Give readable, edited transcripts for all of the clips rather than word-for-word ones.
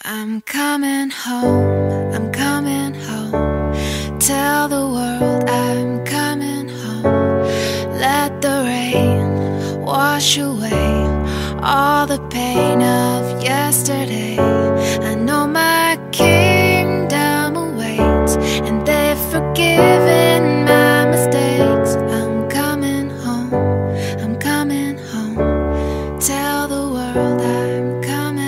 I'm coming home, I'm coming home. Tell the world I'm coming home. Let the rain wash away all the pain of yesterday. I know my kingdom awaits, and they've forgiven my mistakes. I'm coming home, I'm coming home. Tell the world I'm coming.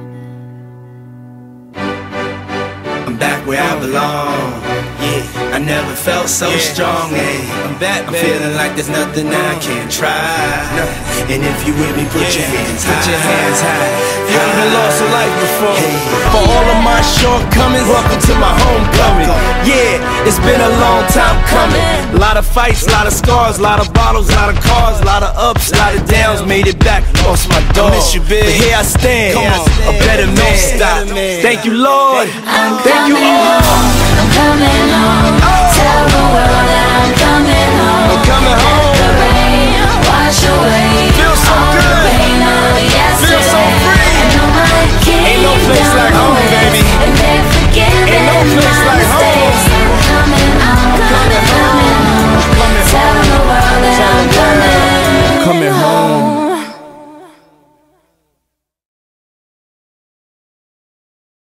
I'm back where I belong. Yeah, I never felt so strong. I'm back, I'm feeling like there's nothing I can't try. And if you with me, put your hands high. Put your hands high. You even lost a life before. For all of my shortcomings, welcome to my homecoming. Yeah, it's been a long time coming. A lot of fights, a lot of scars, a lot of bottles, a lot of cars, a lot of ups, a lot of downs. Made it back, lost my dog. Miss you, big. But here I stand, a better man. Stop. Thank you, Lord. Thank you, all. I'm coming home. Tell the world